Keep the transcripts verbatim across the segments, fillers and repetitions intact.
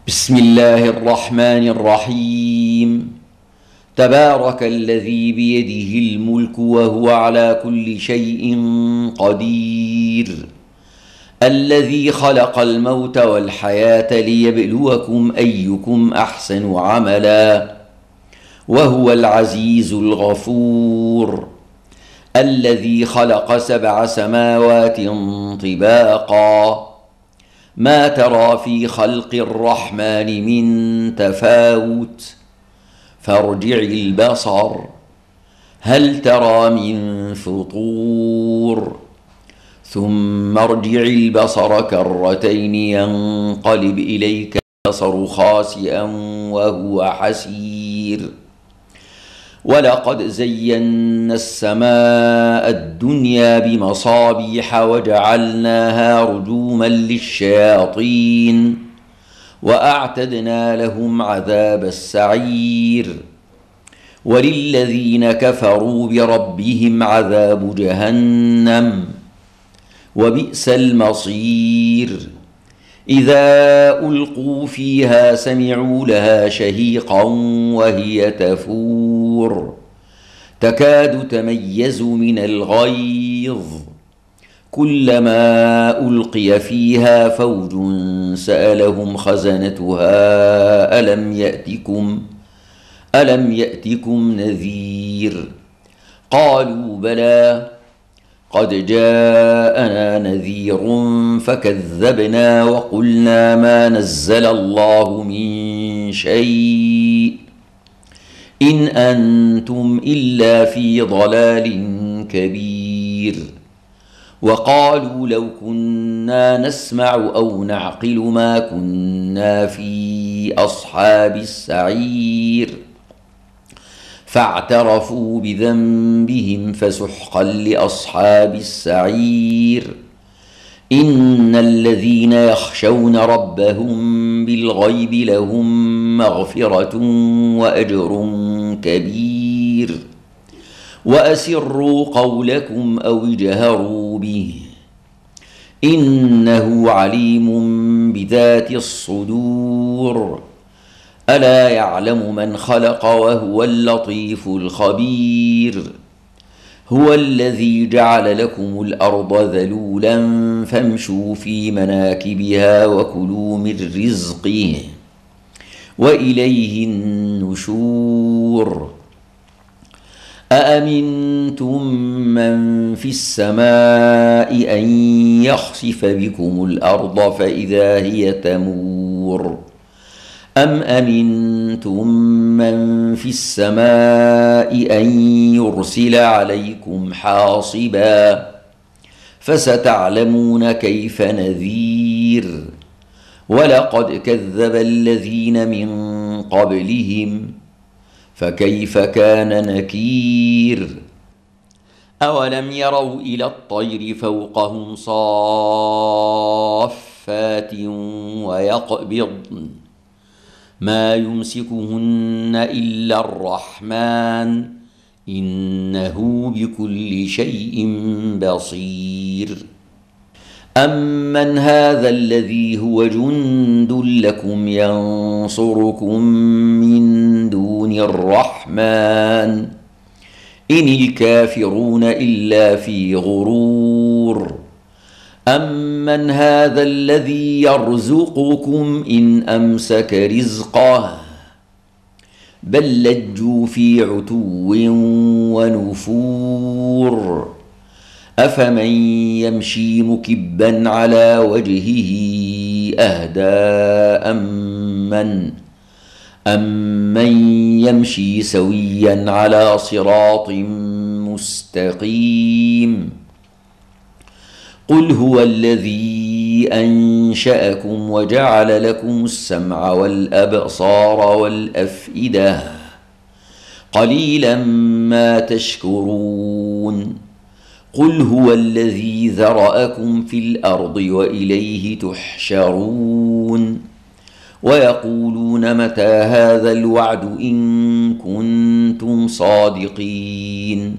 بسم الله الرحمن الرحيم. تبارك الذي بيده الملك وهو على كل شيء قدير، الذي خلق الموت والحياة ليبلوكم أيكم أحسن عملا، وهو العزيز الغفور، الذي خلق سبع سماوات طباقا، ما ترى في خلق الرحمن من تفاوت، فارجع البصر هل ترى من فطور، ثم ارجع البصر كرتين ينقلب إليك البصر خاسئا وهو حسير. ولقد زينا السماء الدنيا بمصابيح وجعلناها رجوما للشياطين وأعتدنا لهم عذاب السعير. وللذين كفروا بربهم عذاب جهنم وبئس المصير. إذا ألقوا فيها سمعوا لها شهيقا وهي تفور، تكاد تميز من الغيظ، كلما ألقي فيها فوج سألهم خزنتها ألم يأتكم ألم يأتكم نذير، قالوا بلى قد جاءنا نذير فكذبنا وقلنا ما نزل الله من شيء إن أنتم إلا في ضلال كبير. وقالوا لو كنا نسمع أو نعقل ما كنا في أصحاب السعير، فاعترفوا بذنبهم فسحقا لأصحاب السعير. إن الذين يخشون ربهم بالغيب لهم مغفرة وأجر كبير. وأسروا قولكم أو اجهروا به إنه عليم بذات الصدور. ألا يعلم من خلق وهو اللطيف الخبير. هو الذي جعل لكم الأرض ذلولا فامشوا في مناكبها وكلوا من رزقه وإليه النشور. أأمنتم من في السماء أن يخسف بكم الأرض فإذا هي تمور، أم أمنتم من في السماء أن يرسل عليكم حاصبا، فستعلمون كيف نذير. ولقد كذب الذين من قبلهم فكيف كان نكير. أولم يروا إلى الطير فوقهم صافات ويقبضن ما يمسكهن إلا الرحمن إنه بكل شيء بصير. أمن هذا الذي هو جند لكم ينصركم من دون الرحمن إن الكافرون إلا في غرور. أمن هذا الذي يرزقكم إن أمسك رزقه بل لجوا في عتو ونفور. أفمن يمشي مكبا على وجهه أهدى أمن أمن يمشي سويا على صراط مستقيم. قل هو الذي أنشأكم وجعل لكم السمع والأبصار والأفئدة قليلا ما تشكرون. قل هو الذي ذرأكم في الأرض وإليه تحشرون. ويقولون متى هذا الوعد إن كنتم صادقين.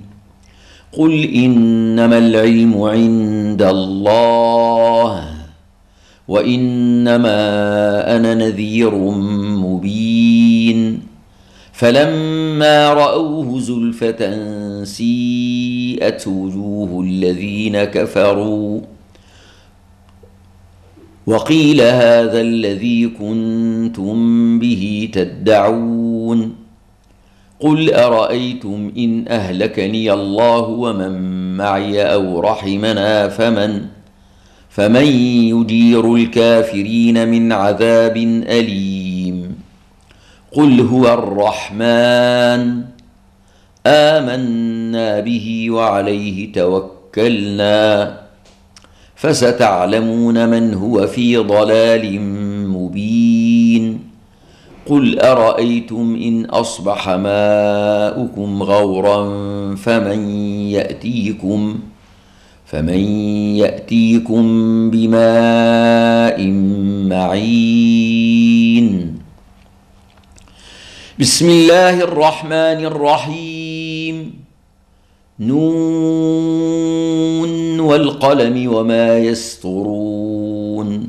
قل إنما العلم عند الله وإنما أنا نذير مبين فلما رأوه زلفة سيئت وجوه الذين كفروا وقيل هذا الذي كنتم به تدعون قل أرأيتم إن أهلكني الله ومن معي أو رحمنا فمن فمن يجير الكافرين من عذاب أليم قل هو الرحمن آمنا به وعليه توكلنا فستعلمون من هو في ضلال مبين قل أرأيتم إن أصبح ماؤكم غورا فمن يأتيكم فمن يأتيكم بماء معين بسم الله الرحمن الرحيم نون والقلم وما يسطرون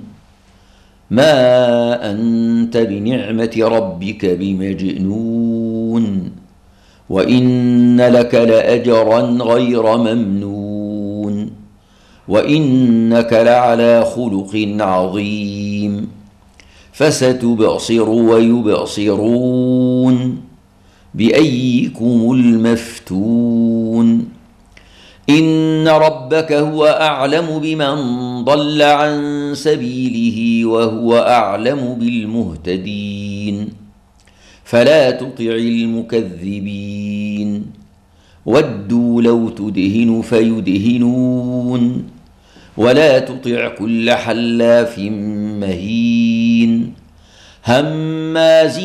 ما أنت بنعمة ربك بمجنون وإن لك لأجرا غير ممنون وإنك لعلى خلق عظيم فستبصر ويبصرون بأيكم المفتون إن ربك هو أعلم بمن ضل عن سبيله وهو أعلم بالمهتدين فلا تطع المكذبين ودوا لو تدهن فيدهنون ولا تطع كل حلاف مهين هماز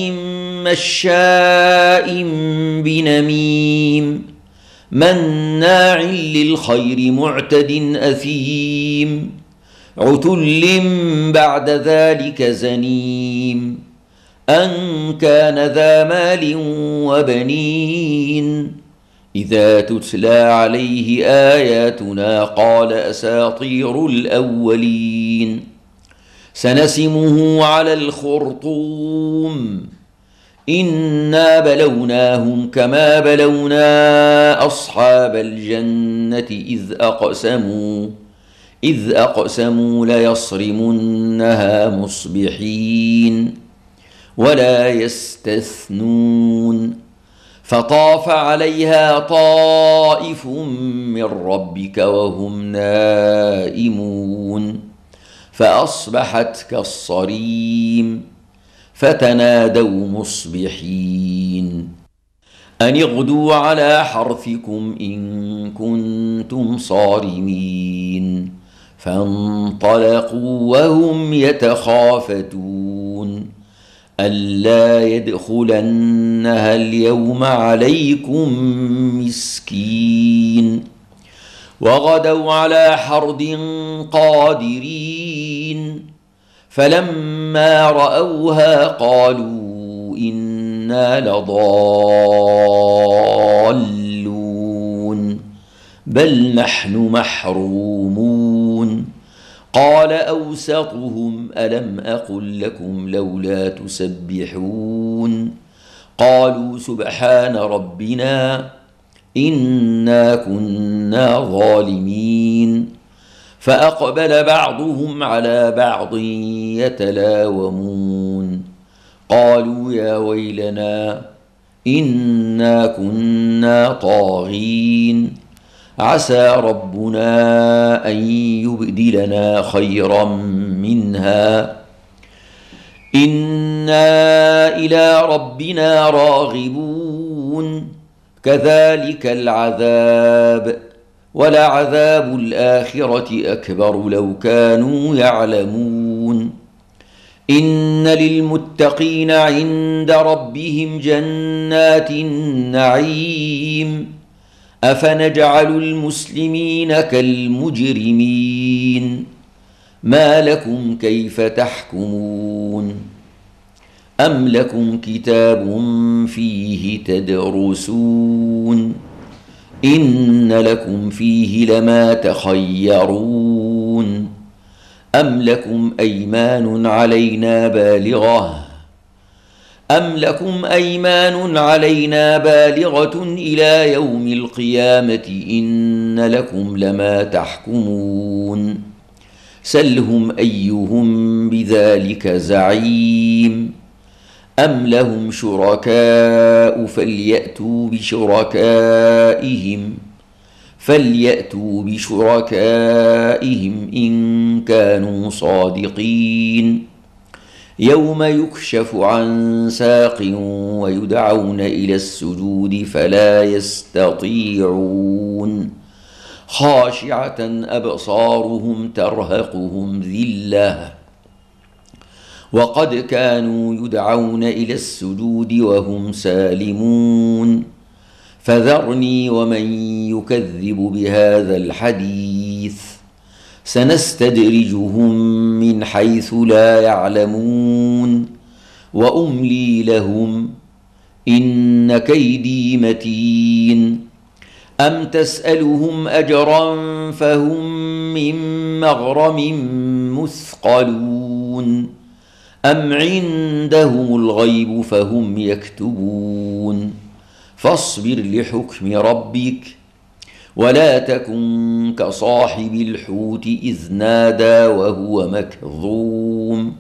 مشاء بنميم مناع للخير معتد أثيم عتل بعد ذلك زنيم أن كان ذا مال وبنين إذا تتلى عليه آياتنا قال أساطير الأولين سنسمه على الخرطوم إنا بلوناهم كما بلونا أصحاب الجنة إذ أقسموا إذ أقسموا ليصرمنها مصبحين ولا يستثنون فطاف عليها طائف من ربك وهم نائمون فأصبحت كالصريم فتنادوا مصبحين أن اغدوا على حرثكم إن كنتم صارمين فانطلقوا وهم يتخافتون ألا يدخلنها اليوم عليكم مسكين وغدوا على حرد قادرين فلما رأوها قالوا إنا لضالون بل نحن محرومون قال أوسطهم ألم أقل لكم لولا تسبحون قالوا سبحان ربنا إنا كنا ظالمين فأقبل بعضهم على بعض يتلاومون قالوا يا ويلنا إنا كنا طاغين عسى ربنا أن يبدلنا خيرا منها إنا إلى ربنا راغبون كذلك العذاب ولعذاب الآخرة أكبر لو كانوا يعلمون إن للمتقين عند ربهم جنات النعيم أفنجعل المسلمين كالمجرمين ما لكم كيف تحكمون أم لكم كتاب فيه تدرسون إن لكم فيه لما تخيرون أم لكم أيمان علينا بالغة أم لكم أيمان علينا بالغة إلى يوم القيامة إن لكم لما تحكمون سلهم أيهم بذلك زعيم أم لهم شركاء فليأتوا بشركائهم فليأتوا بشركائهم إن كانوا صادقين يوم يكشف عن ساق ويدعون إلى السجود فلا يستطيعون خاشعة أبصارهم ترهقهم ذلة وقد كانوا يدعون إلى السجود وهم سالمون فذرني ومن يكذب بهذا الحديث سنستدرجهم من حيث لا يعلمون وأملي لهم إن كيدي متين أم تسألهم أجرا فهم من مغرم مثقلون أم عندهم الغيب فهم يكتبون فاصبر لحكم ربك ولا تكن كصاحب الحوت إذ نادى وهو مكظوم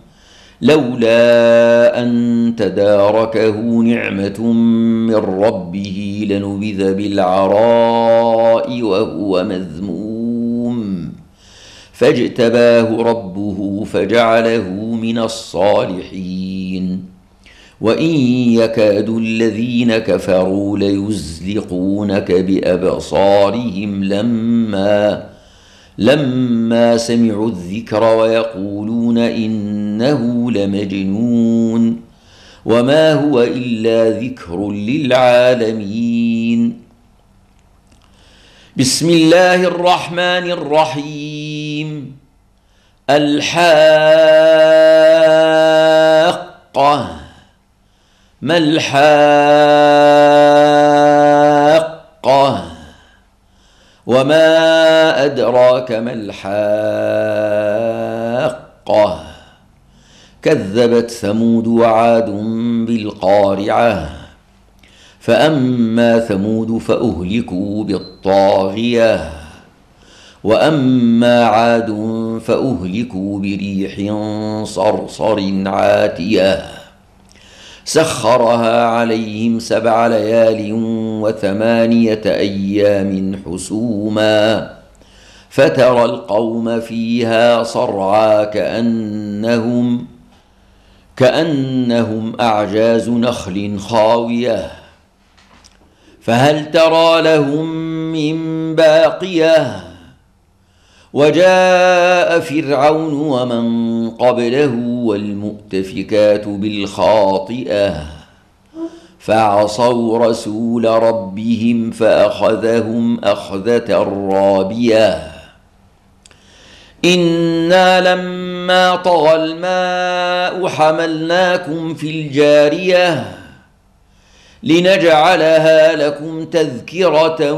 لولا أن تداركه نعمة من ربه لنبذ بالعراء وهو مذموم فاجتباه ربه فجعله من الصالحين وإن يكاد الذين كفروا ليزلقونك بأبصارهم لما لما سمعوا الذكر ويقولون إنه لمجنون وما هو إلا ذكر للعالمين بسم الله الرحمن الرحيم الحاقة ما الحاقة وما أدراك ما الحاقة كذبت ثمود وعاد بالقارعة فأما ثمود فأهلكوا بالطاغية وأما عاد فأهلكوا بريح صرصر عاتية سخرها عليهم سبع ليال وثمانية أيام حسوما فترى القوم فيها صرعى كأنهم كأنهم أعجاز نخل خاوية فهل ترى لهم من باقية وجاء فرعون ومن قبله والمؤتفكات بالخاطئة فعصوا رسول ربهم فأخذهم أخذة رابية إنا لما طغى الماء حملناكم في الجارية لنجعلها لكم تذكرة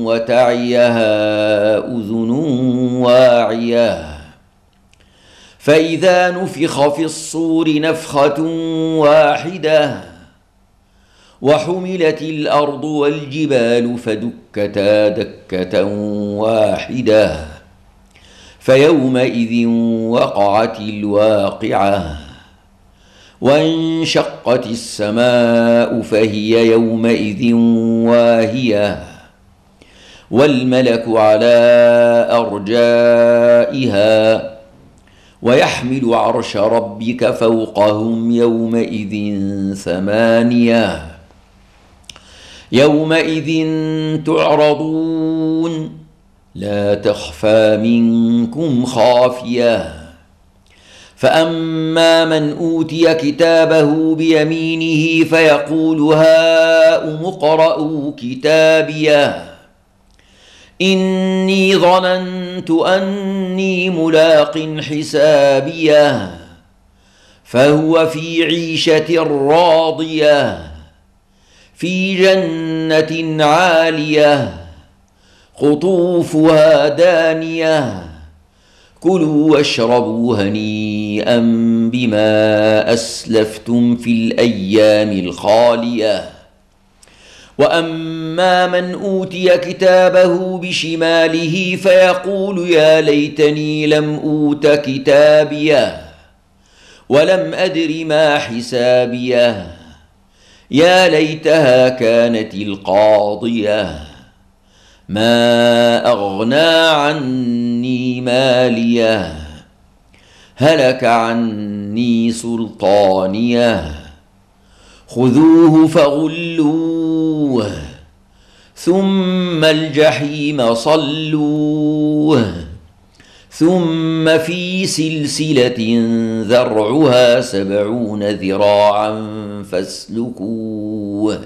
وتعيها أذن واعية فإذا نفخ في الصور نفخة واحدة وحملت الأرض والجبال فدكتا دكة واحدة فيومئذ وقعت الواقعة وانشقت السماء فهي يومئذ واهية والملك على أرجائها ويحمل عرش ربك فوقهم يومئذ ثمانية يومئذ تعرضون لا تخفى منكم خافية فأما من أوتي كتابه بيمينه فيقول هاؤم اقرءوا كتابيه إني ظننت أني ملاق حسابيه فهو في عيشة راضية في جنة عالية قطوفها دانية كلوا واشربوا هنيئا بما أسلفتم في الأيام الخالية. وأما من أوتي كتابه بشماله فيقول يا ليتني لم أوت كتابيه ولم أدر ما حسابيه يا ليتها كانت القاضية ما أغنى عني ماليه هلك عني سلطانيه خذوه فغلوه ثم الجحيم صلوه ثم في سلسلة ذرعها سبعون ذراعا فاسلكوه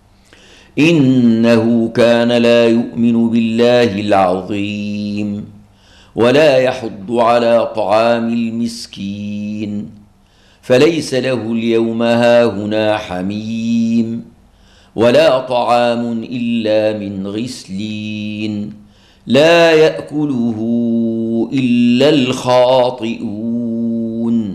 إنه كان لا يؤمن بالله العظيم ولا يحض على طعام المسكين فليس له اليوم هاهنا حميم ولا طعام إلا من غسلين لا يأكله إلا الخاطئون.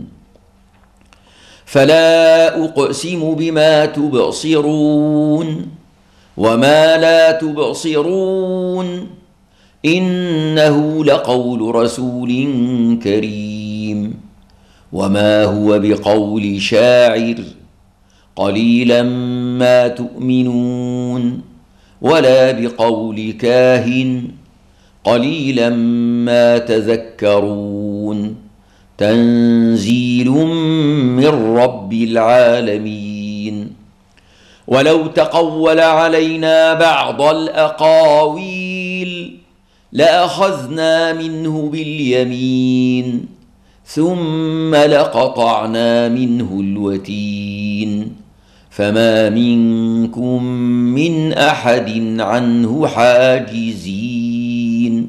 فلا أقسم بما تبصرون وما لا تبصرون إنه لقول رسول كريم وما هو بقول شاعر قليلا ما تؤمنون ولا بقول كاهن قليلا ما تذكرون تنزيل من رب العالمين. ولو تقول علينا بعض الأقاويل لأخذنا منه باليمين ثم لقطعنا منه الوتين فما منكم من أحد عنه حاجزين.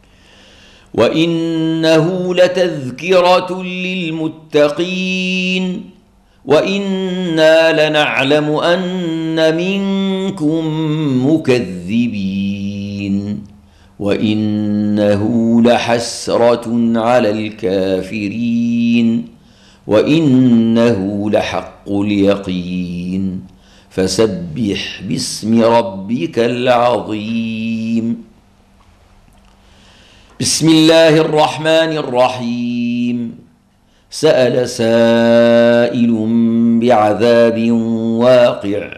وإنه لتذكرة للمتقين وإنا لنعلم أن منكم مكذبين وإنه لحسرة على الكافرين وإنه لحق اليقين فسبح باسم ربك العظيم. بسم الله الرحمن الرحيم. سأل سائل بعذاب واقع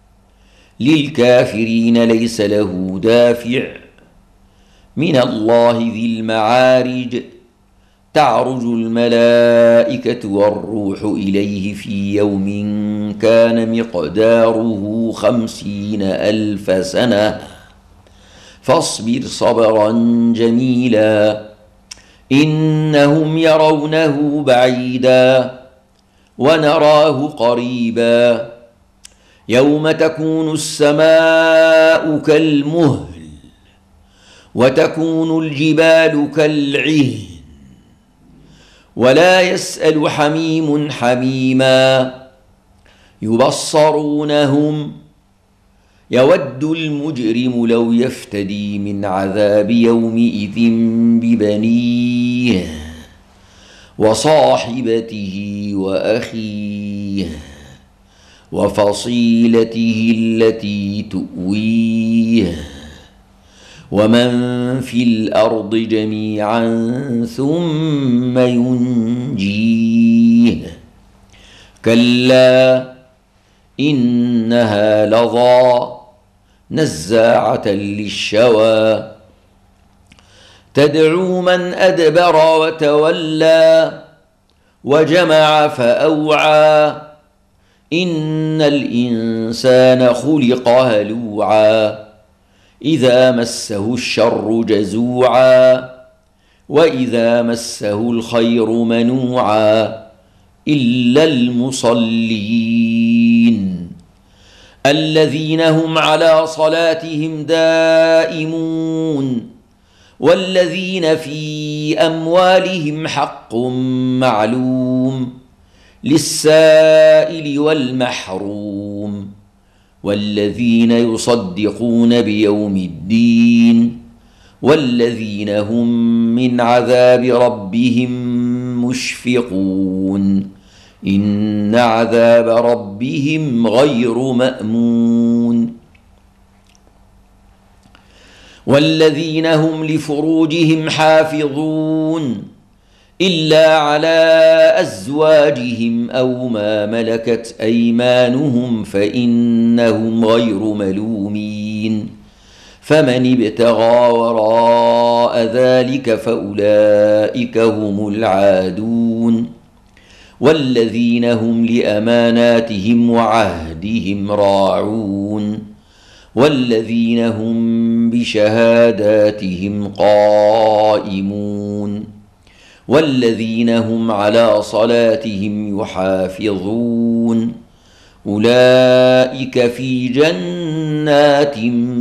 للكافرين ليس له دافع من الله ذي المعارج تعرج الملائكة والروح إليه في يوم كان مقداره خمسين ألف سنة فاصبر صبرا جميلا إنهم يرونه بعيدا ونراه قريبا يوم تكون السماء كالمهل وتكون الجبال كالعهن ولا يسأل حميم حميما يبصرونهم يود المجرم لو يفتدي من عذاب يومئذ ببنيه وصاحبته وأخيه وفصيلته التي تؤويه ومن في الأرض جميعا ثم ينجيه كلا إنها لظى نزاعة للشوى تدعو من أدبر وتولى وجمع فأوعى إن الإنسان خلق هلوعا إذا مسه الشر جزوعا وإذا مسه الخير منوعا إلا المصلين الذين هم على صلاتهم دائمون والذين في أموالهم حق معلوم للسائل والمحروم والذين يصدقون بيوم الدين والذين هم من عذاب ربهم مشفقون إن عذاب ربهم غير مأمون. والذين هم لفروجهم حافظون إلا على أزواجهم أو ما ملكت أيمانهم فإنهم غير ملومين، فمن ابتغى وراء ذلك فأولئك هم العادون. والذين هم لأماناتهم وعهدهم راعون والذين هم بشهاداتهم قائمون والذين هم على صلاتهم يحافظون أولئك في جنات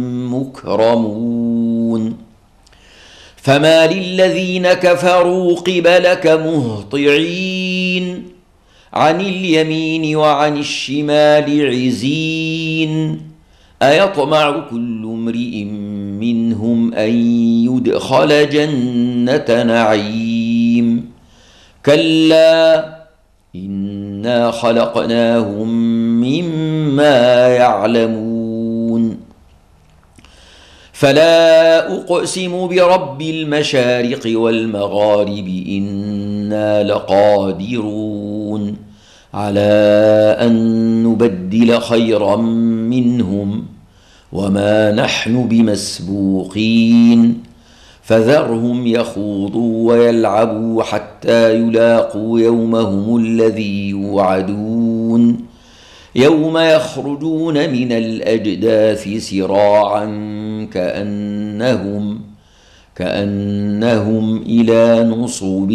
مكرمون. فما للذين كفروا قبلك مهطعين عن اليمين وعن الشمال عزين أيطمع كل امرئ منهم أن يدخل جنة نعيم كلا إنا خلقناهم مما يعلمون. فلا أقسم برب المشارق والمغارب إنا لقادرون على أن نبدل خيرا منهم وما نحن بمسبوقين فذرهم يخوضوا ويلعبوا حتى يلاقوا يومهم الذي يوعدون يوم يخرجون من الأجداث سراعا كأنهم كأنهم إلى نصب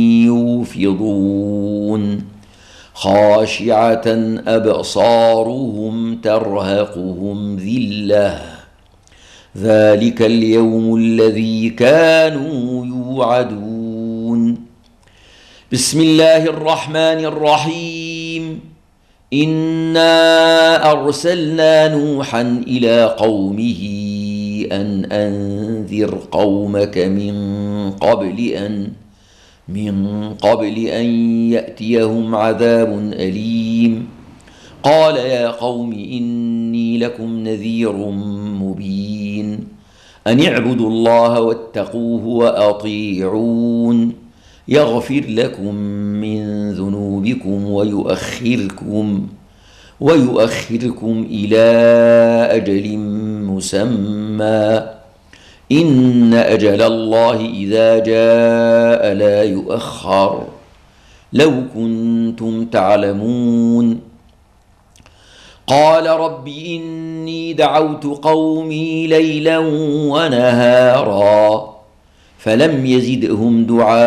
يوفضون خاشعة أبصارهم ترهقهم ذلة ذلك اليوم الذي كانوا يوعدون. بسم الله الرحمن الرحيم. إنا أرسلنا نوحا إلى قومه أن أنذر قومك من قبل أن من قبل أن يأتيهم عذاب أليم. قال يا قوم إني لكم نذير مبين أن اعبدوا الله واتقوه وأطيعون يغفر لكم من ذنوبكم ويؤخركم ويؤخركم إلى أجل مسمى إن أجل الله إذا جاء لا يؤخر لو كنتم تعلمون. قال رب إني دعوت قومي ليلا ونهارا فلم يزدهم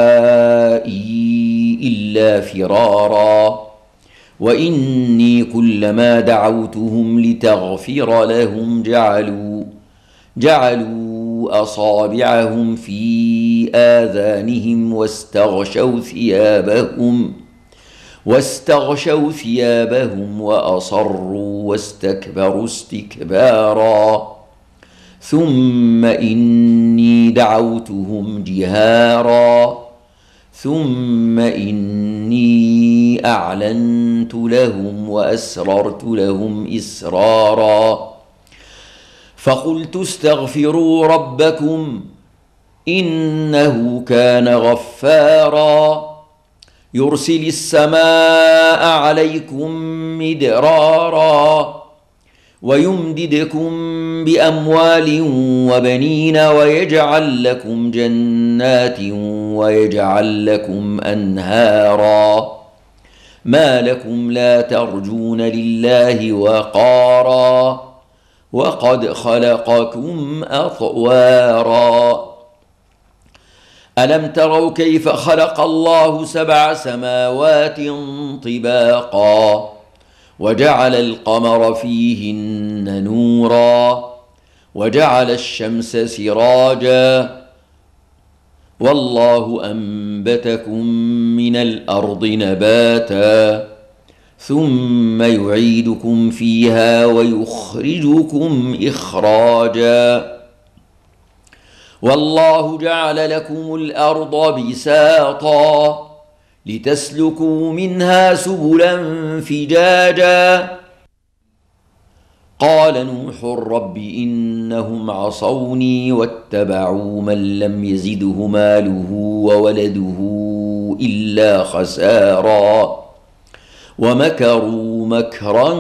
دعائي إلا فرارا وإني كلما دعوتهم لتغفر لهم جعلوا جعلوا أصابعهم في آذانهم واستغشوا ثيابهم واستغشوا ثيابهم وأصروا واستكبروا استكبارا ثم إني دعوتهم جهارا ثم إني أعلنت لهم وأسررت لهم إسرارا فقلت استغفروا ربكم إنه كان غفارا يرسل السماء عليكم مدرارا ويمددكم بأموال وبنين ويجعل لكم جنات ويجعل لكم أنهارا ما لكم لا ترجون لله وقارا وقد خلقكم أطوارا ألم تروا كيف خلق الله سبع سماوات طباقا وجعل القمر فيهن نورا وجعل الشمس سراجا والله أنبتكم من الأرض نباتا ثم يعيدكم فيها ويخرجكم إخراجا والله جعل لكم الأرض بساطا لتسلكوا منها سبلا فجاجا قال نوح رب إنهم عصوني واتبعوا من لم يزده ماله وولده إلا خسارا ومكروا مكرا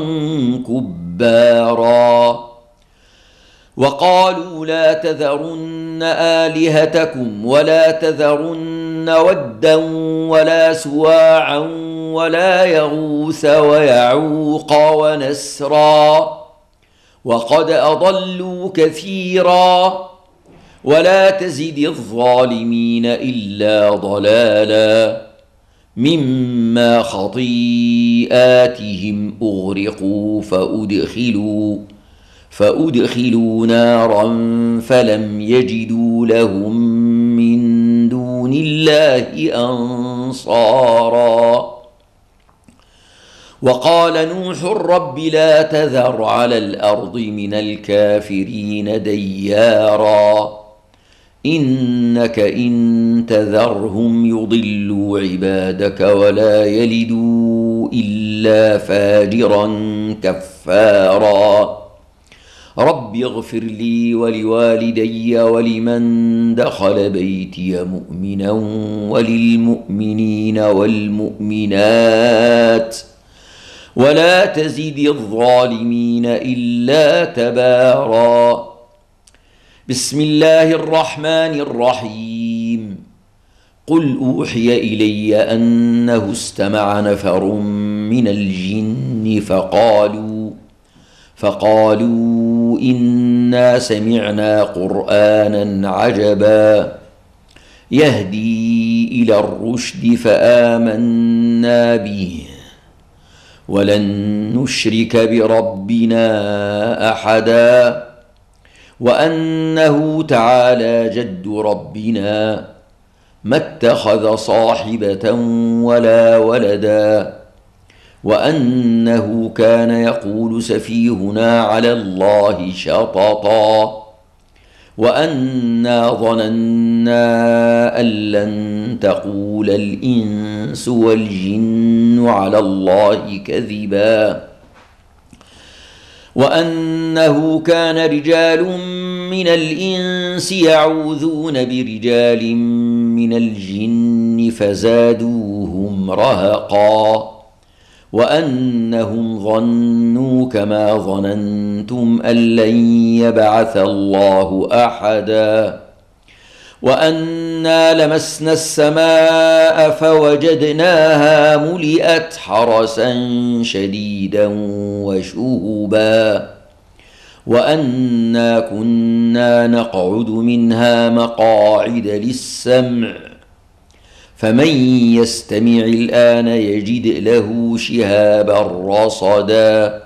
كبارا وقالوا لا تذرن آلهتكم ولا تذرن ودا ولا سواعا ولا يغوث ويعوق ونسرا وقد أضلوا كثيرا ولا تزد الظالمين إلا ضلالا مما خطيئاتهم أغرقوا فأدخلوا فأدخلوا نارا فلم يجدوا لهم من دون الله أنصارا وقال نوح رب لا تذر على الأرض من الكافرين ديارا إنك إن تذرهم يضلوا عبادك ولا يلدوا إلا فاجرا كفارا رب اغفر لي ولوالدي ولمن دخل بيتي مؤمنا وللمؤمنين والمؤمنات ولا تزد الظالمين إلا تبارا بسم الله الرحمن الرحيم قل أوحي إلي أنه استمع نفر من الجن فقالوا فقالوا إنا سمعنا قرآنا عجبا يهدي إلى الرشد فآمنا به ولن نشرك بربنا أحدا وأنه تعالى جد ربنا ما اتخذ صاحبة ولا ولدا وأنه كان يقول سفيهنا على الله شططا وأنا ظننا أن لن تقول الإنس والجن على الله كذبا وأنه كان رجال من الإنس يعوذون برجال من الجن فزادوهم رهقا وأنهم ظنوا كما ظننتم أن لن يبعث الله أحدا وأنا لمسنا السماء فوجدناها ملئت حرسا شديدا وشهبا وأنا كنا نقعد منها مقاعد للسمع فمن يستمع الآن يجد له شهابا رصدا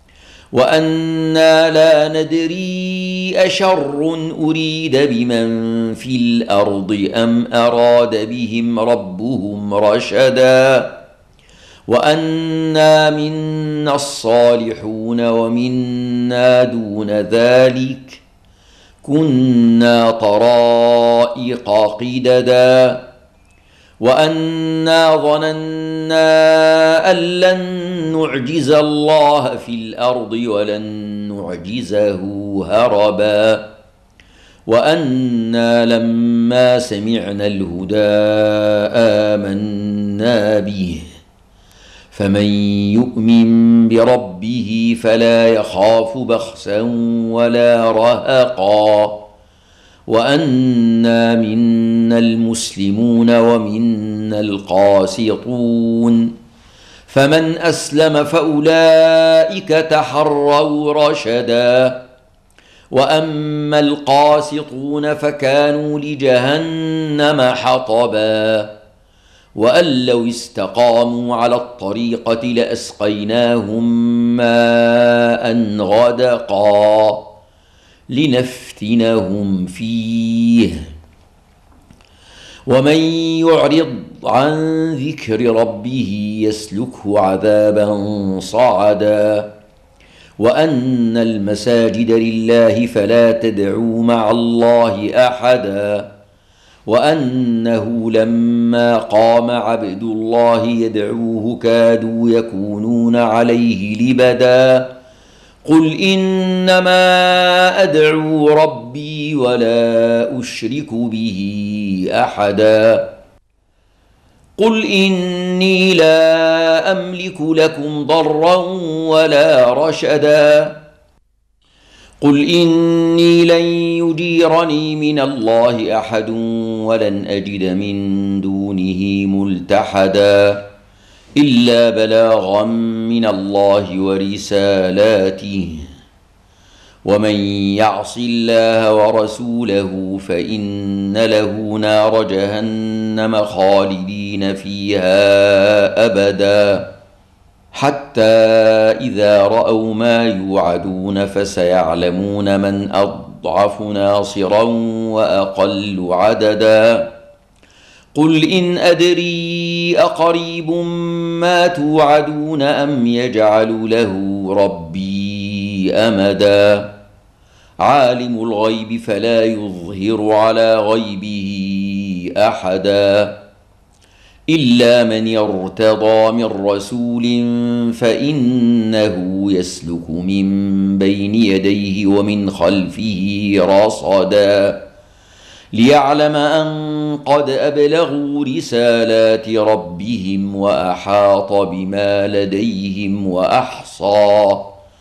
وأنا لا ندري أشر أريد بمن في الأرض أم أراد بهم ربهم رشدا وأنا منا الصالحون ومنا دون ذلك كنا طرائق قددا وأنا ظننا أن لن نعجز الله في الأرض ولن نعجزه هربا وأنا لما سمعنا الهدى آمنا به فمن يؤمن بربه فلا يخاف بخسا ولا رهقا وأنا منا المسلمون ومنا القاسطون فمن أسلم فأولئك تحروا رشدا وأما القاسطون فكانوا لجهنم حطبا وأن لو استقاموا على الطريقة لأسقيناهم ماء غدقا لنفتنهم فيه ومن يعرض عن ذكر ربه يسلكه عذابا صعدا وأن المساجد لله فلا تدعوا مع الله أحدا وأنه لما قام عبد الله يدعوه كادوا يكونون عليه لبدا قل إنما أدعو ربي ولا أشرك به أحدا قل إني لا أملك لكم ضرا ولا رشدا قل إني لن يجيرني من الله أحد ولن أجد من دونه ملتحدا إلا بلاغا من الله ورسالاته ومن يعص الله ورسوله فإن له نار جهنم خالدين فيها أبدا حتى إذا رأوا ما يوعدون فسيعلمون من أضعف ناصرا وأقل عددا قل إن أدري أقريب ما توعدون أم يجعل له ربي أمدا عالم الغيب فلا يظهر على غيبه أحدا إلا من يرتضى من رسول فإنه يسلك من بين يديه ومن خلفه رصدا ليعلم أن قد أبلغوا رسالات ربهم وأحاط بما لديهم وأحصى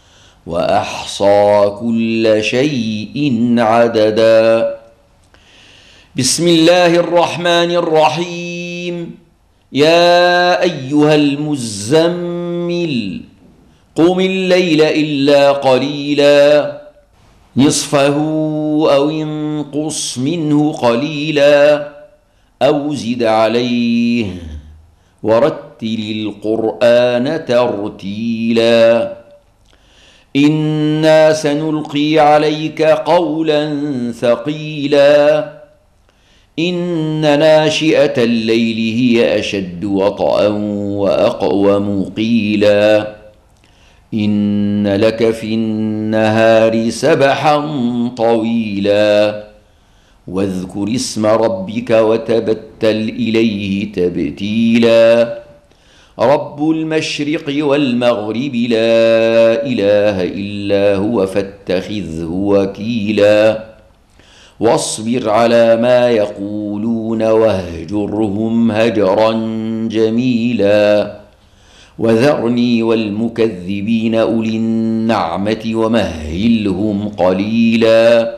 وأحصى كل شيء عددا بسم الله الرحمن الرحيم يا أيها المزمل قم الليل إلا قليلا نصفه أو انقص منه قليلا أو زد عليه ورتل القرآن ترتيلا إنا سنلقي عليك قولا ثقيلا إن ناشئة الليل هي أشد وطئا وأقوم قيلا إن لك في النهار سبحا طويلا واذكر اسم ربك وتبتل إليه تبتيلا رب المشرق والمغرب لا إله إلا هو فاتخذه وكيلا واصبر على ما يقولون واهجرهم هجرا جميلا وذرني والمكذبين أولي النعمة ومهلهم قليلا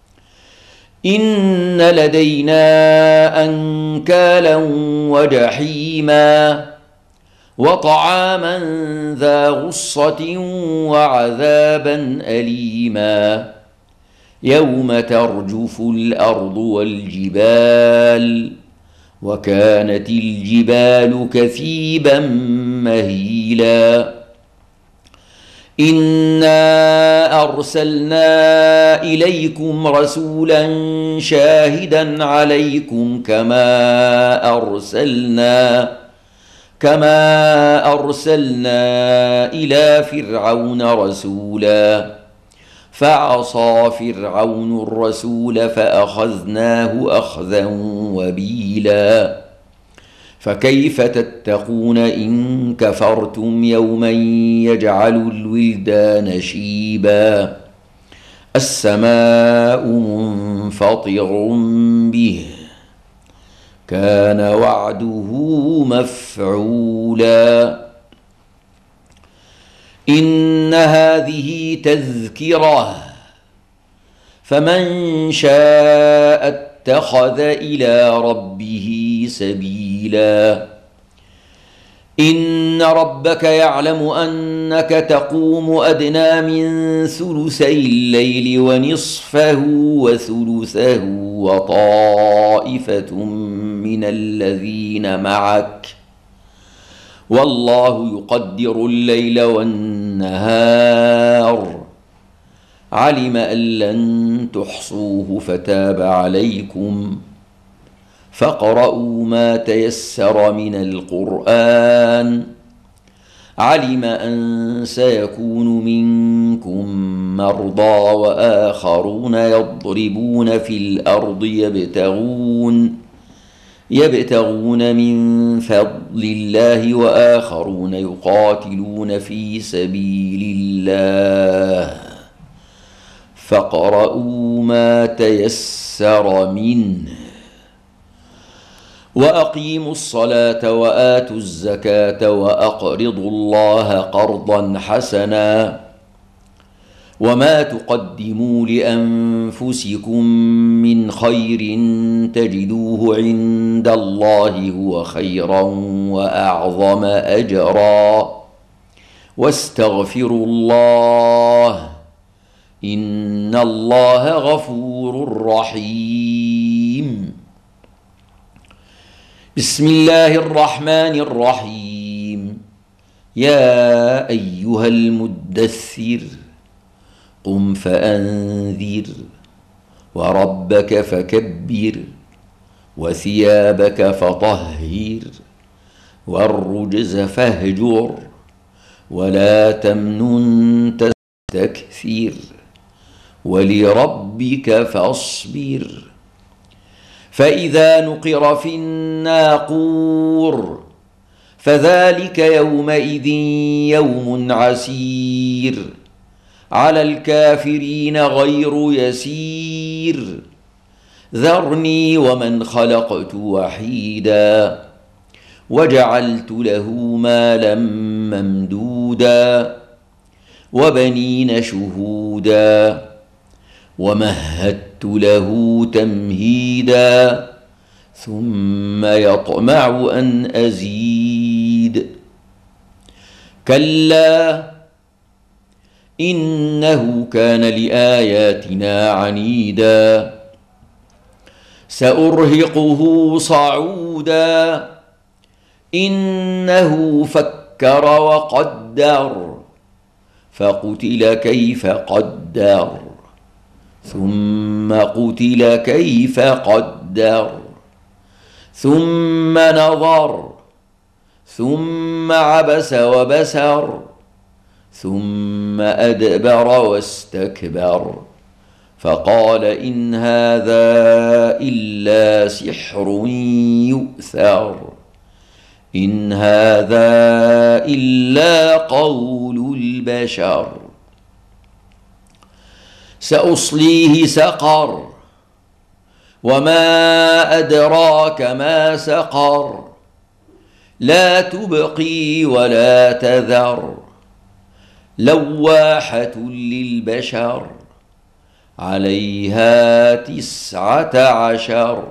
إن لدينا أنكالا وجحيما وطعاما ذا غصة وعذابا أليما يوم ترجف الأرض والجبال وكانت الجبال كثيبا مهيلا إنا أرسلنا إليكم رسولا شاهدا عليكم كما أرسلنا كما أرسلنا إلى فرعون رسولا فعصى فرعون الرسول فأخذناه أخذا وبيلا فكيف تتقون إن كفرتم يوما يجعل الولدان شيبا السماء منفطر به كان وعده مفعولا إن هذه تذكرة فمن شاء اتخذ إلى ربه سبيلا إن ربك يعلم أنك تقوم أدنى من ثلثي الليل ونصفه وثلثه وطائفة من الذين معك والله يقدر الليل والنهار علم أن لن تحصوه فتاب عليكم فاقرؤوا ما تيسر من القرآن علم أن سيكون منكم مرضى وآخرون يضربون في الأرض يبتغون يبتغون من فضل الله وآخرون يقاتلون في سبيل الله فاقرؤوا ما تيسر منه وأقيموا الصلاة وآتوا الزكاة وأقرضوا الله قرضا حسنا وما تقدموا لأنفسكم من خير تجدوه عند الله هو خيرا وأعظم أجرا واستغفروا الله إن الله غفور رحيم. بسم الله الرحمن الرحيم. يا أيها المدثر قم فأنذر وربك فكبر وثيابك فطهر والرجز فاهجر ولا تمنن تستكثر ولربك فاصبر فإذا نقر في الناقور فذلك يومئذ يوم عسير على الكافرين غير يسير ذرني ومن خلقت وحيدا وجعلت له مالا ممدودا وبنين شهودا ومهدت له تمهيدا ثم يطمع أن أزيد كلا إنه كان لآياتنا عنيدا سأرهقه صعودا إنه فكر وقدر فقتل كيف قدر ثم قتل كيف قدر ثم نظر ثم عبس وبسر ثم أدبر واستكبر فقال إن هذا إلا سحر يؤثر إن هذا إلا قول البشر سأصليه سقر وما أدراك ما سقر لا تبقي ولا تذر لواحة للبشر عليها تسعة عشر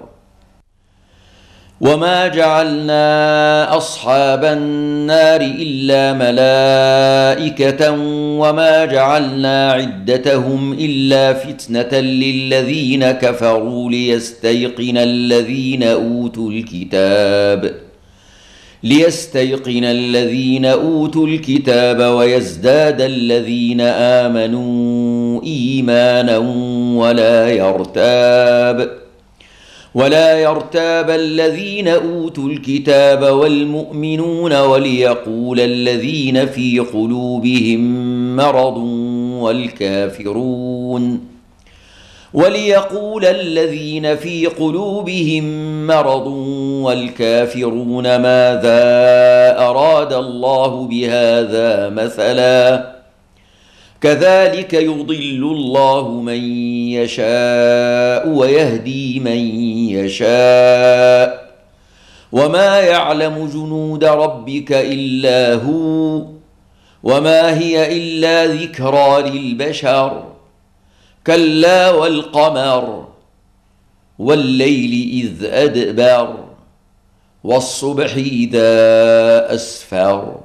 وما جعلنا أصحاب النار إلا ملائكة وما جعلنا عدتهم إلا فتنة للذين كفروا ليستيقن الذين أوتوا الكتاب ليستيقن الذين أوتوا الكتاب ويزداد الذين آمنوا إيمانا ولا يرتاب ولا يرتاب الذين أوتوا الكتاب والمؤمنون وليقول الذين في قلوبهم مرض والكافرون وليقول الذين في قلوبهم مرض والكافرون ماذا أراد الله بهذا مثلا كذلك يضل الله من يشاء ويهدي من يشاء وما يعلم جنود ربك إلا هو وما هي إلا ذكرى للبشر كلا والقمر والليل إذ أدبر والصبح إذا أسفر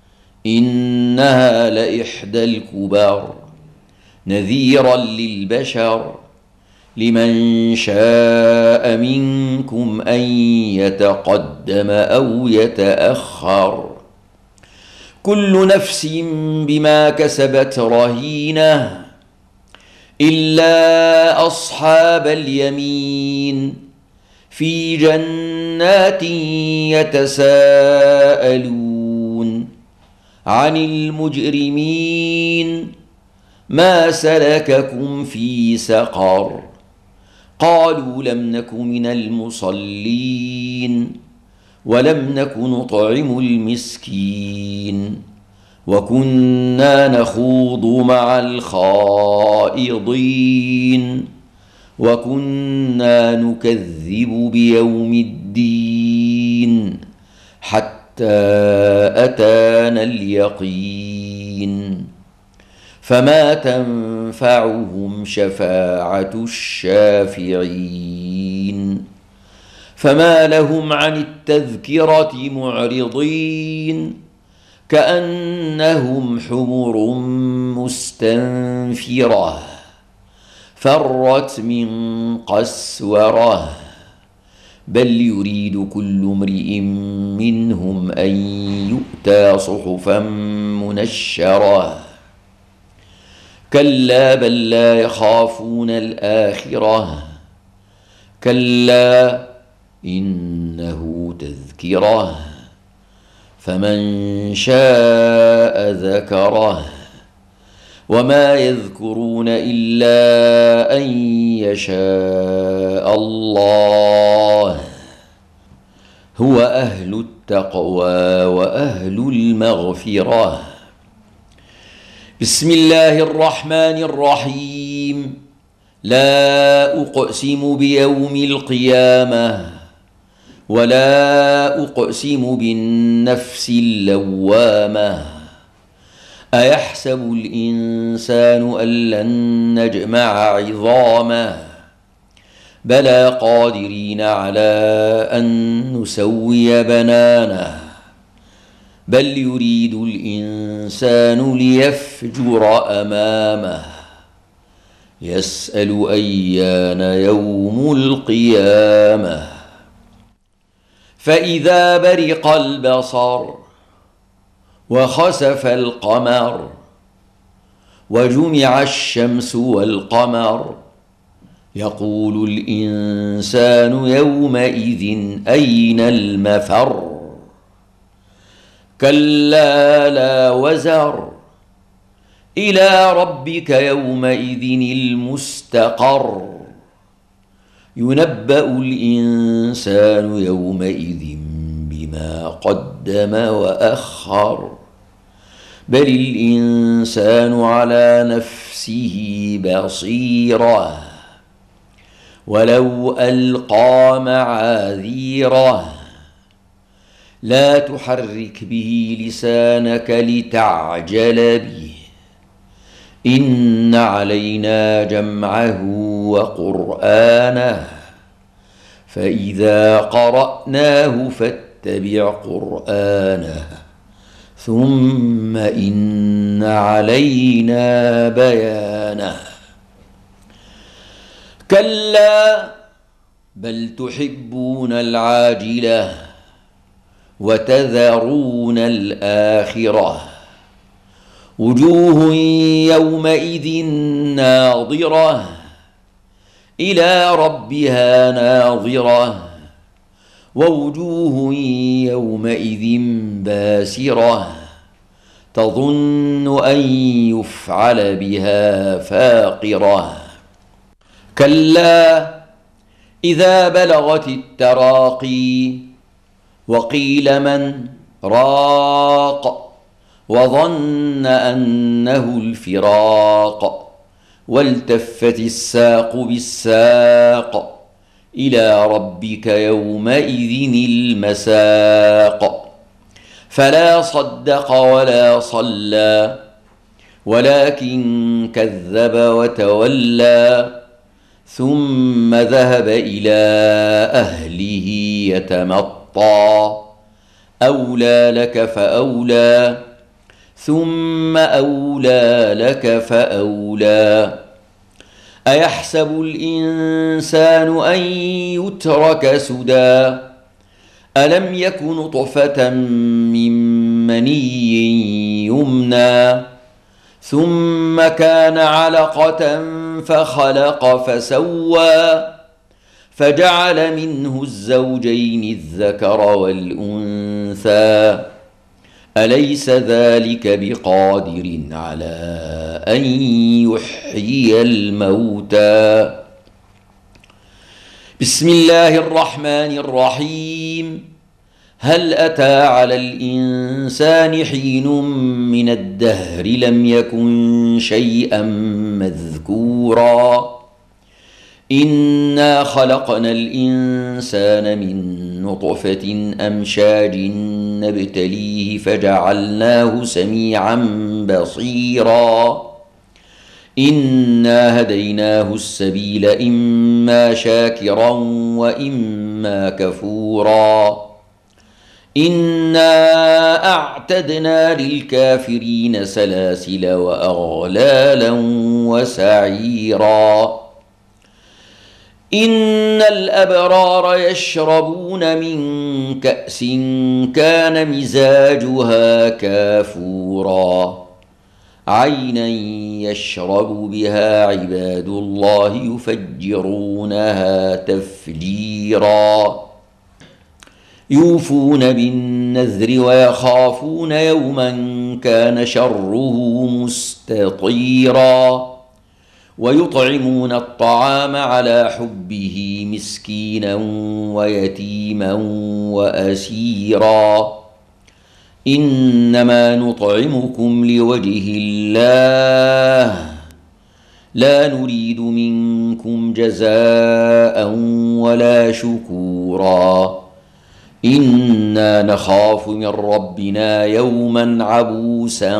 إنها لإحدى الكبر نذيرا للبشر لمن شاء منكم أن يتقدم أو يتأخر كل نفس بما كسبت رهينة إلا أصحاب اليمين في جنات يتساءلون عن المجرمين ما سلككم في سقر قالوا لم نك من المصلين ولم نك نطعم المسكين وكنا نخوض مع الخائضين وكنا نكذب بيوم الدين حتى أتانا اليقين فما تنفعهم شفاعة الشافعين فما لهم عن التذكرة معرضين كأنهم حمر مستنفرة فرت من قسورة بل يريد كل امرئ منهم أن يؤتى صحفا منشرة كلا بل لا يخافون الآخرة كلا إنه تذكرة فمن شاء ذكره وما يذكرون إلا أن يشاء الله هو أهل التقوى وأهل المغفرة. بسم الله الرحمن الرحيم. لا أقسم بيوم القيامة ولا أقسم بالنفس اللوامة أيحسب الإنسان أن لن نجمع عظامه بلى قادرين على أن نسوي بنانه بل يريد الإنسان ليفجر أمامه يسأل أيان يوم القيامة فإذا برق البصر وخسف القمر وجمع الشمس والقمر يقول الإنسان يومئذ أين المفر كلا لا وزر إلى ربك يومئذ المستقر ينبأ الإنسان يومئذ بما قدم وأخر بل الإنسان على نفسه بصيرة ولو ألقى معاذيره لا تحرك به لسانك لتعجل به إن علينا جمعه وقرآنه فإذا قرأناه فاتبع قرآنه ثم إن علينا بيانه كلا بل تحبون العاجلة وتذرون الآخرة وجوه يومئذ ناظرة إلى ربها ناظرة ووجوه يومئذ باسرة تظن أن يفعل بها فاقرة كلا إذا بلغت التراقي وقيل من راق وظن أنه الفراق والتفت الساق بالساق إلى ربك يومئذ المساق فلا صدق ولا صلى ولكن كذب وتولى ثم ذهب إلى أهله يتمطى أولى لك فأولى ثم أولى لك فأولى أيحسب الإنسان أن يترك سدى ألم يك نطفة من مني يمنى ثم كان علقة فخلق فسوى فجعل منه الزوجين الذكر والأنثى أليس ذلك بقادر على أن يحيي الموتى؟ بسم الله الرحمن الرحيم. هل أتى على الإنسان حين من الدهر لم يكن شيئا مذكورا؟ إنا خلقنا الإنسان من نطفة أمشاج نبتليه فجعلناه سميعا بصيرا. إنا هديناه السبيل إما شاكرا وإما كفورا. إنا أعتدنا للكافرين سلاسل وأغلالا وسعيرا. إن الأبرار يشربون من كأس كان مزاجها كافورا عينا يشرب بها عباد الله يفجرونها تفجيرا. يوفون بالنذر ويخافون يوما كان شره مستطيرا. ويطعمون الطعام على حبه مسكينا ويتيما وأسيرا. إنما نطعمكم لوجه الله لا نريد منكم جزاء ولا شكورا. إنا نخاف من ربنا يوما عبوسا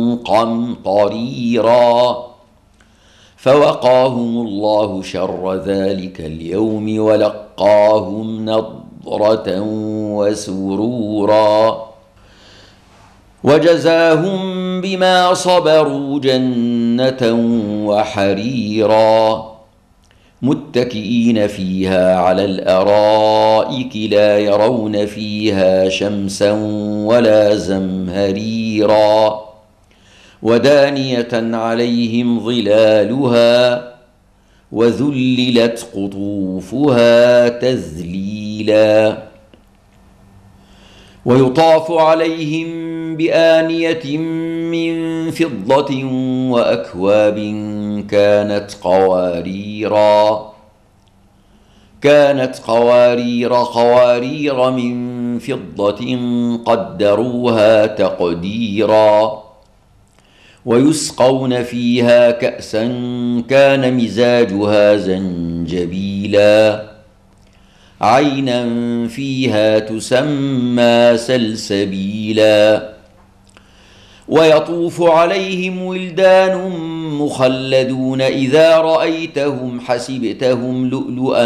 قمطريرا. فوقاهم الله شر ذلك اليوم ولقاهم نضرة وسرورا. وجزاهم بما صبروا جنة وحريرا. متكئين فيها على الأرائك لا يرون فيها شمسا ولا زمهريرا. ودانية عليهم ظلالها وذللت قطوفها تذليلا. ويطاف عليهم بآنية من فضة وأكواب كانت قواريرا كانت قوارير قوارير من فضة قدروها تقديرا. ويسقون فيها كأسا كان مزاجها زنجبيلا عينا فيها تسمى سلسبيلا. ويطوف عليهم ولدان مخلدون إذا رأيتهم حسبتهم لؤلؤا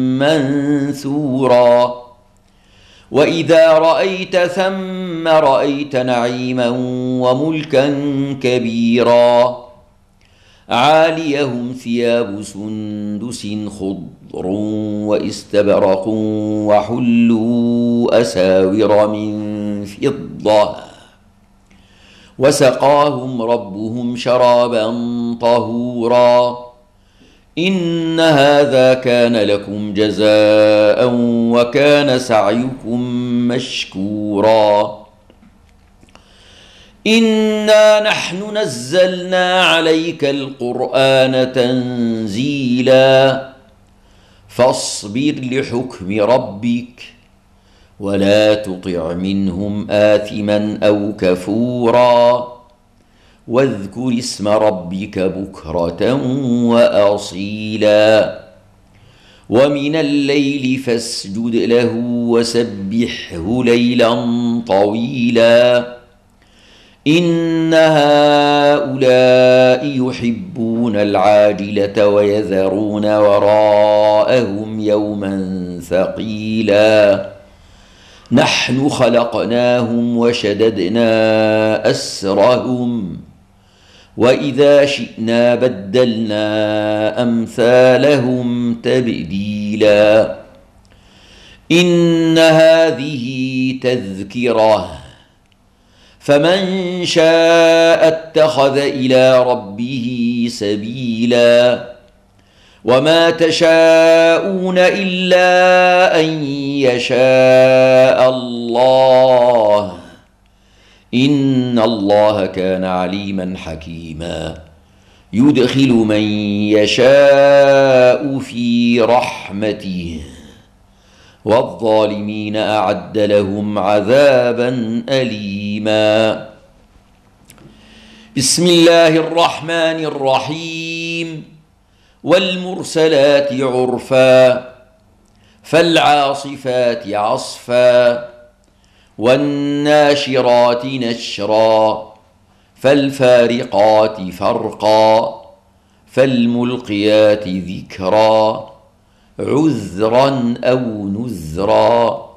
منثورا. وإذا رأيت ثم رأيت نعيما وملكا كبيرا. عاليهم ثياب سندس خضر واستبرق وحلوا أساور من فضة وسقاهم ربهم شرابا طهورا. إن هذا كان لكم جزاء وكان سعيكم مشكورا. إنا نحن نزلنا عليك القرآن تنزيلا. فاصبر لحكم ربك ولا تطع منهم آثما أو كفورا. واذكر اسم ربك بكرة وأصيلا. ومن الليل فاسجد له وسبحه ليلا طويلا. إن هؤلاء يحبون العاجلة ويذرون وراءهم يوما ثقيلا. نحن خلقناهم وشددنا أسرهم وإذا شئنا بدلنا أمثالهم تبديلا. إن هذه تذكرة فمن شاء اتخذ إلى ربه سبيلا. وما تشاءون إلا أن يشاء الله إن الله كان عليما حكيما يدخل من يشاء في رحمته والظالمين أعد لهم عذابا أليما. بسم الله الرحمن الرحيم. والمرسلات عرفا فالعاصفات عصفا والناشرات نشرا فالفارقات فرقا فالملقيات ذكرا عذرا أو نذرا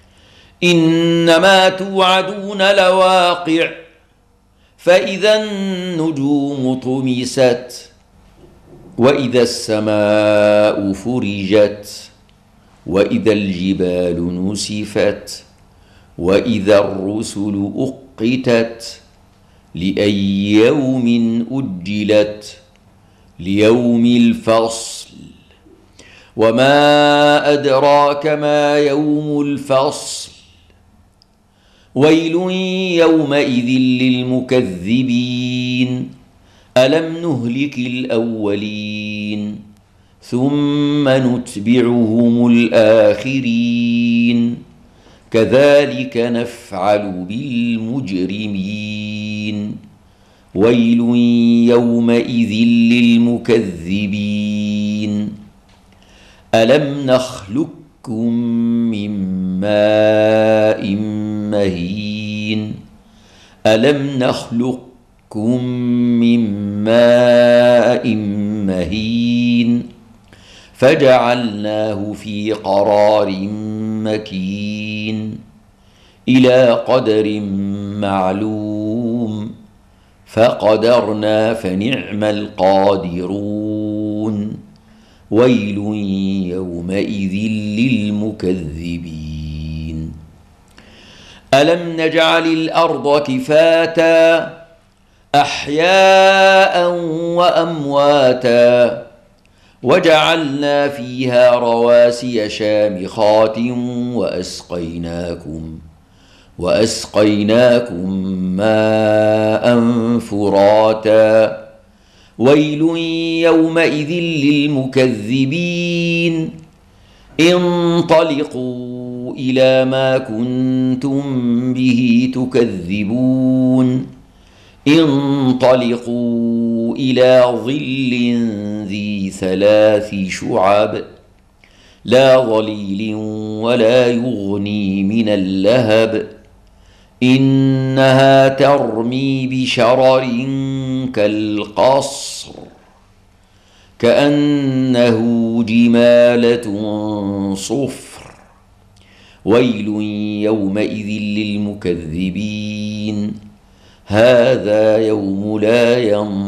إنما توعدون لواقع فإذا النجوم طمست وإذا السماء فرجت وإذا الجبال نسفت وإذا الرسل أقتت لأي يوم أجلت ليوم الفصل وما أدراك ما يوم الفصل ويل يومئذ للمكذبين ألم نهلك الأولين ثم نتبعهم الآخرين كذلك نفعل بالمجرمين ويل يومئذ للمكذبين ألم نخلقكم من ماء مهين ألم نخلقكم من ماء مهين فجعلناه في قرار مكين إلى قدر معلوم فقدرنا فنعم القادرون ويل يومئذ للمكذبين ألم نجعل الأرض كفاتا أحياء وأمواتا وجعلنا فيها رواسي شامخات وأسقيناكم وأسقيناكم ماء فراتا ويل يومئذ للمكذبين انطلقوا إلى ما كنتم به تكذبون انطلقوا إلى ظل ذي ثلاث شعب لا ظليل ولا يغني من اللهب إنها ترمي بشرر كالقصر كأنه جمالة صفر ويل يومئذ للمكذبين هذا يوم لا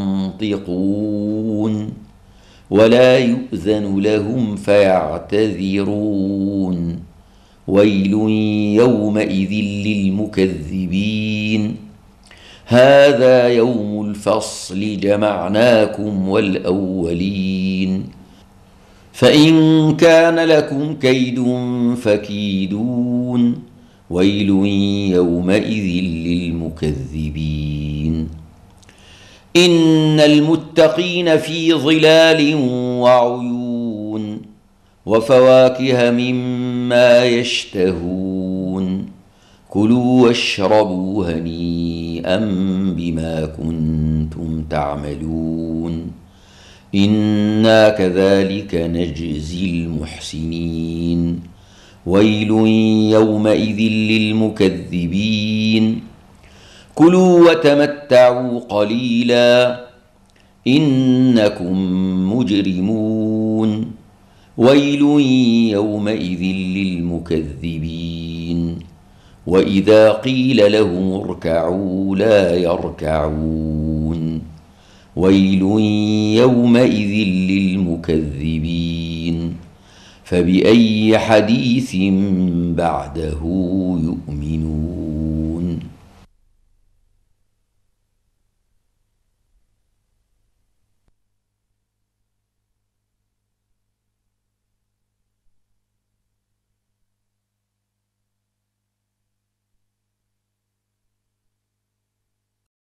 ينطقون ولا يؤذن لهم فيعتذرون ويل يومئذ للمكذبين هذا يوم الفصل جمعناكم والأولين فإن كان لكم كيد فكيدون ويل يومئذ للمكذبين إن المتقين في ظلال وعيون وفواكه مما يشتهون كلوا واشربوا هنيئا بما كنتم تعملون إنا كذلك نجزي المحسنين ويل يومئذ للمكذبين كلوا وتمتعوا قليلا إنكم مجرمون ويل يومئذ للمكذبين وإذا قيل لهم اركعوا لا يركعون ويل يومئذ للمكذبين فبأي حديث بعده يؤمنون.